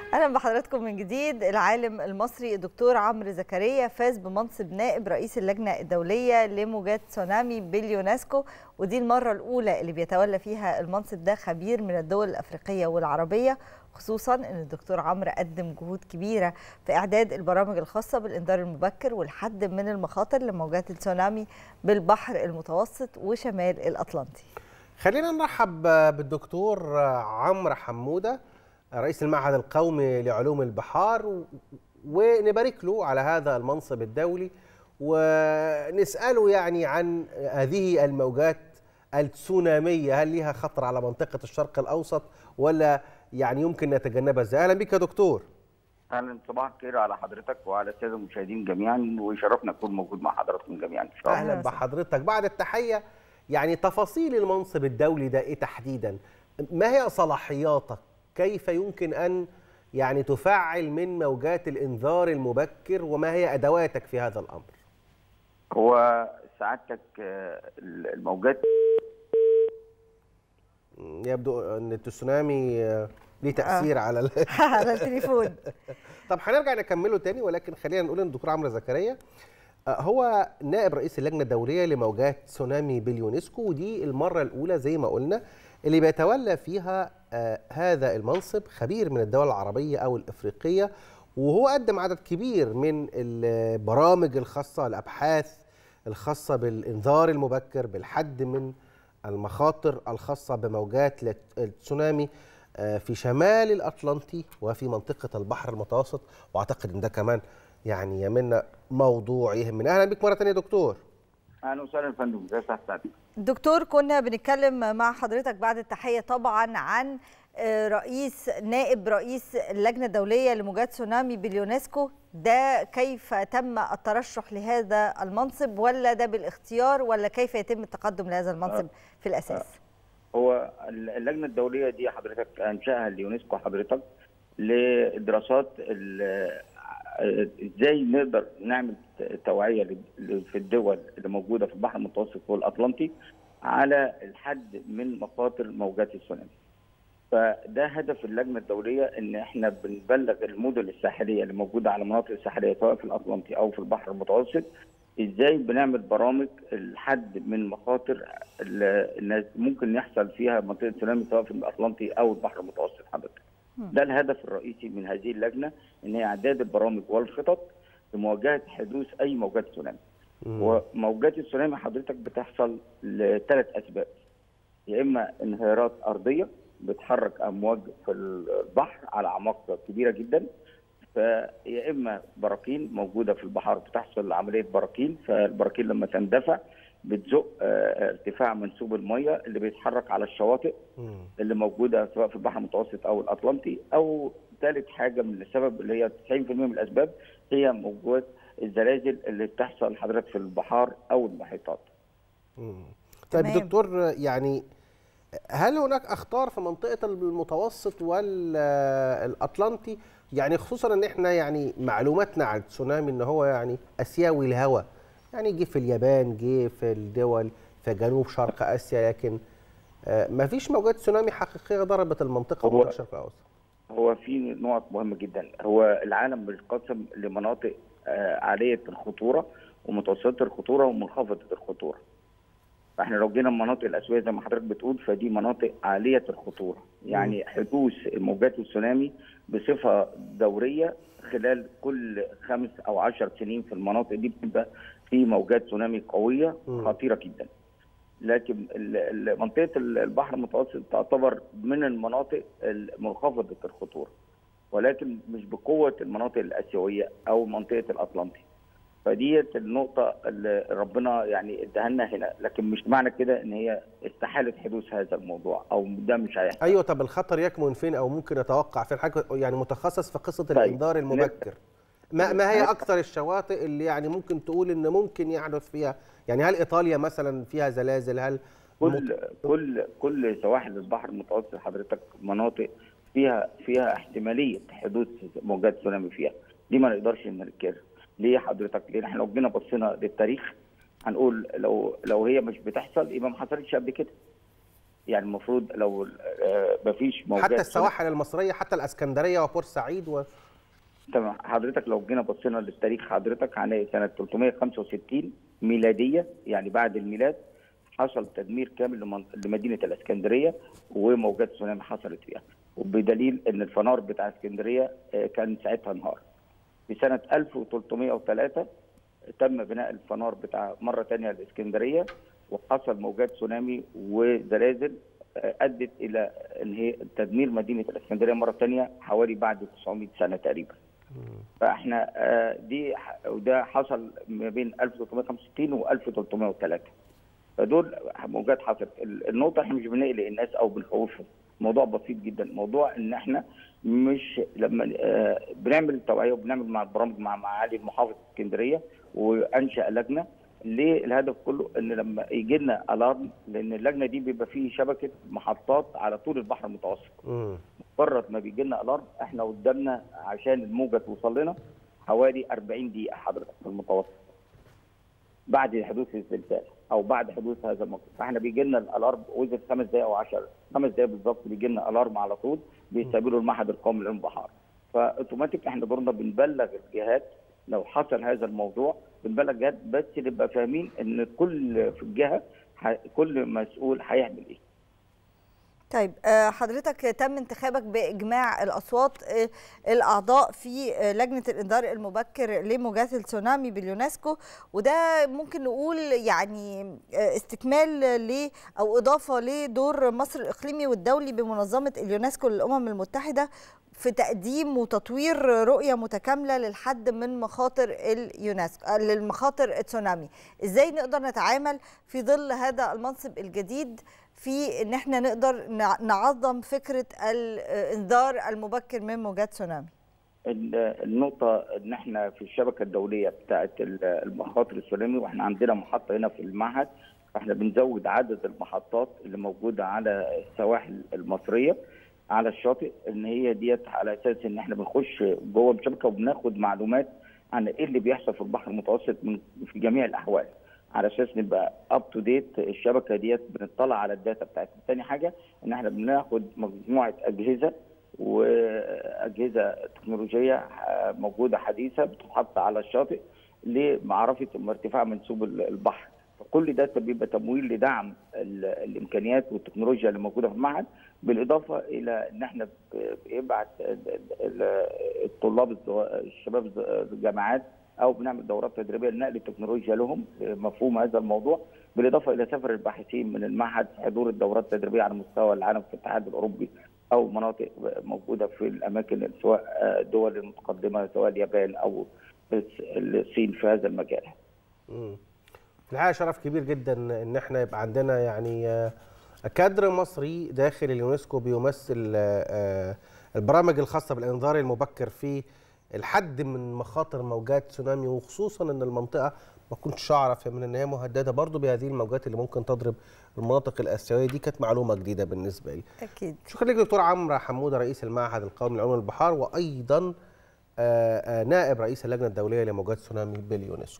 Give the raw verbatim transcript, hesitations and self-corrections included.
اهلا بحضراتكم من جديد. العالم المصري الدكتور عمرو زكريا فاز بمنصب نائب رئيس اللجنه الدوليه لموجات تسونامي باليونسكو، ودي المره الاولى اللي بيتولى فيها المنصب ده خبير من الدول الافريقيه والعربيه، خصوصا ان الدكتور عمرو قدم جهود كبيره في اعداد البرامج الخاصه بالانذار المبكر والحد من المخاطر لموجات التسونامي بالبحر المتوسط وشمال الاطلنطي. خلينا نرحب بالدكتور عمرو حموده رئيس المعهد القومي لعلوم البحار، ونبارك له على هذا المنصب الدولي ونسأله يعني عن هذه الموجات التسونامية، هل لها خطر على منطقة الشرق الأوسط ولا يعني يمكن نتجنبها ازاي؟ أهلا بك يا دكتور. اهلا، صباح الخير على حضرتك وعلى الساده المشاهدين جميعا، ويشرفنا اكون موجود مع حضراتكم جميعا ان شاء الله. اهلا بحضرتك. بعد التحيه، يعني تفاصيل المنصب الدولي ده ايه تحديدا؟ ما هي صلاحياتك؟ كيف يمكن ان يعني تفعل من موجات الانذار المبكر، وما هي ادواتك في هذا الامر؟ هو سعادتك الموجات يبدو ان التسونامي ليه تاثير آه. على على التليفون. طب هنرجع نكمله تاني، ولكن خلينا نقول ان الدكتور عمرو زكريا هو نائب رئيس اللجنه الدوليه لموجات تسونامي باليونسكو، ودي المره الاولى زي ما قلنا اللي بيتولى فيها آه هذا المنصب خبير من الدول العربيه او الافريقيه، وهو قدم عدد كبير من البرامج الخاصه، الابحاث الخاصه بالانذار المبكر، بالحد من المخاطر الخاصه بموجات التسونامي آه في شمال الاطلنطي وفي منطقه البحر المتوسط، واعتقد ان ده كمان يعني يمنا موضوع يهمنا. اهلا بك مره ثانيه دكتور. اهلا وسهلا يا فندم، ازي حضرتك؟ دكتور، كنا بنتكلم مع حضرتك بعد التحيه طبعا عن رئيس نائب رئيس اللجنه الدوليه لموجات تسونامي باليونسكو، ده كيف تم الترشح لهذا المنصب، ولا ده بالاختيار، ولا كيف يتم التقدم لهذا المنصب في الاساس؟ هو اللجنه الدوليه دي حضرتك انشاها اليونسكو حضرتك لدراسات ازاي نقدر نعمل توعيه في الدول اللي موجوده في البحر المتوسط والاطلنطي على الحد من مخاطر موجات التسونامي. فده هدف اللجنه الدوليه، ان احنا بنبلغ المدن الساحليه اللي موجوده على المناطق الساحليه سواء في الاطلنطي او في البحر المتوسط، ازاي بنعمل برامج الحد من مخاطر الناس ممكن يحصل فيها منطقه تسونامي سواء في الاطلنطي او البحر المتوسط حضرتك. ده الهدف الرئيسي من هذه اللجنه، ان هي اعداد البرامج والخطط لمواجهه حدوث اي موجات تسونامي. وموجات التسونامي حضرتك بتحصل لثلاث اسباب: يا اما انهيارات ارضيه بتحرك امواج في البحر على اعماق كبيره جدا، فيا اما براكين موجوده في البحر بتحصل عمليه براكين، فالبراكين لما تندفع بتزق ارتفاع منسوب الميه اللي بيتحرك على الشواطئ اللي موجوده سواء في البحر المتوسط او الاطلنطي. او ثالث حاجه من السبب اللي هي تسعين بالمئة من الاسباب هي موجود الزلازل اللي بتحصل حضرتك في البحار او المحيطات. طيب دكتور، يعني هل هناك اخطار في منطقه المتوسط والاطلنطي؟ يعني خصوصا ان احنا يعني معلوماتنا عن التسونامي ان هو يعني اسيوي الهوى، يعني جه في اليابان، جه في الدول في جنوب شرق اسيا، لكن ما فيش موجات تسونامي حقيقيه ضربت المنطقه ومنطقه الشرق الاوسط. هو في نقط مهمه جدا. هو العالم بيتقسم لمناطق عاليه الخطوره ومتوسطه الخطوره ومنخفضه الخطوره. فاحنا لو جينا المناطق الاسيويه زي ما حضرتك بتقول، فدي مناطق عاليه الخطوره، يعني حدوث موجات التسونامي بصفه دوريه خلال كل خمس او عشر سنين في المناطق دي بتبقى في موجات تسونامي قويه خطيره جدا. لكن منطقه البحر المتوسط تعتبر من المناطق المنخفضه الخطوره، ولكن مش بقوه المناطق الاسيويه او منطقه الاطلنطي. فديت النقطه اللي ربنا يعني اداها لنا هنا، لكن مش معنى كده ان هي استحاله حدوث هذا الموضوع او ده مش هيحصل. ايوه، طب الخطر يكمن فين او ممكن نتوقع فين؟ حاجه يعني متخصص في قصه طيب. الانذار المبكر. ما, ما هي اكثر الشواطئ اللي يعني ممكن تقول ان ممكن يحدث فيها؟ يعني هل ايطاليا مثلا فيها زلازل؟ هل كل مت... كل كل سواحل البحر المتوسط حضرتك مناطق فيها فيها احتماليه حدوث موجات تسونامي فيها، دي ما نقدرش ننكرها. ليه حضرتك؟ لان احنا لو جينا بصينا للتاريخ هنقول لو لو هي مش بتحصل يبقى ما حصلتش قبل كده. يعني المفروض لو ما فيش موجات حتى السواحل المصريه، حتى الاسكندريه وبورسعيد و... تمام. حضرتك لو جينا بصينا للتاريخ حضرتك هنلاقي سنه ثلاثمائة وخمسة وستين ميلاديه، يعني بعد الميلاد، حصل تدمير كامل لمدينه الاسكندريه وموجات تسونامي حصلت فيها، وبدليل ان الفنار بتاع اسكندريه كان ساعتها انهار. في سنه ألف وثلاثمائة وثلاثة تم بناء الفنار بتاع مره ثانيه الاسكندريه، وحصل موجات تسونامي وزلازل ادت الى ان هي تدمير مدينه الاسكندريه مره ثانيه حوالي بعد تسعمائة سنه تقريبا. فاحنا دي وده حصل ما بين ألف وثلاثمائة وخمسة وستين و ألف وثلاثمائة وثلاثة، فدول موجات حصلت. النقطه احنا مش بنقلق الناس او بنخوفهم، الموضوع بسيط جدا. الموضوع ان احنا مش لما بنعمل التوعيه وبنعمل مع البرامج مع معالي المحافظ اسكندريه وانشا لجنه، ليه الهدف كله ان لما يجي لنا الارم، لان اللجنه دي بيبقى فيه شبكه محطات على طول البحر المتوسط. مجرد ما بيجي لنا الارم احنا قدامنا عشان الموجه توصل لنا حوالي أربعين دقيقه حضرتك في المتوسط بعد حدوث الزلزال او بعد حدوث هذا الموقف. فاحنا بيجي لنا الارم وزن خمس دقائق او عشر خمس دقائق بالظبط بيجي لنا الارم على طول بيستقبلوا المعهد القومي للانبحار. فاوتوماتيك احنا دورنا بنبلغ الجهات لو حصل هذا الموضوع، بنبلغ الجهات بس نبقى فاهمين ان كل في الجهه كل مسؤول هيعمل ايه. طيب حضرتك تم انتخابك باجماع الاصوات الاعضاء في لجنه الانذار المبكر لموجات التسونامي باليونسكو، وده ممكن نقول يعني استكمال ل او اضافه لدور مصر الاقليمي والدولي بمنظمه اليونسكو للامم المتحده في تقديم وتطوير رؤيه متكامله للحد من مخاطر اليونسكو للمخاطر التسونامي. ازاي نقدر نتعامل في ظل هذا المنصب الجديد في ان احنا نقدر نعظم فكره الانذار المبكر من موجات تسونامي؟ النقطه ان احنا في الشبكه الدوليه بتاعه المخاطر التسونامي، واحنا عندنا محطه هنا في المعهد، فاحنا بنزود عدد المحطات اللي موجوده على السواحل المصريه على الشاطئ، ان هي ديت على اساس ان احنا بنخش جوه الشبكه وبناخد معلومات عن ايه اللي بيحصل في البحر المتوسط من في جميع الاحوال، على اساس نبقى اب تو ديت. الشبكه ديت بنطلع على الداتا بتاعتنا. ثاني حاجه ان احنا بناخد مجموعه اجهزه واجهزه تكنولوجيه موجوده حديثه بتتحط على الشاطئ لمعرفه ارتفاع منسوب البحر. فكل ده بيبقى تمويل لدعم الامكانيات والتكنولوجيا اللي موجوده في المعهد، بالاضافه الى ان احنا بنبعت الطلاب الشباب الجامعات او بنعمل دورات تدريبيه لنقل التكنولوجيا لهم مفهوم هذا الموضوع، بالاضافه الى سفر الباحثين من المعهد حضور الدورات التدريبيه على مستوى العالم في الاتحاد الاوروبي او مناطق موجوده في الاماكن سواء الدول المتقدمه سواء اليابان او الصين في هذا المجال. امم الحقيقه شرف كبير جدا ان احنا يبقى عندنا يعني كادر مصري داخل اليونسكو بيمثل البرامج الخاصه بالانذار المبكر في الحد من مخاطر موجات تسونامي، وخصوصا ان المنطقه ما كنتش اعرف من ان هي مهدده برضو بهذه الموجات اللي ممكن تضرب المناطق الاسيويه. دي كانت معلومه جديده بالنسبه لي. اكيد. شكرا لك دكتور عمرو حموده رئيس المعهد القومي لعلوم البحار، وايضا نائب رئيس اللجنه الدوليه لموجات تسونامي باليونسكو.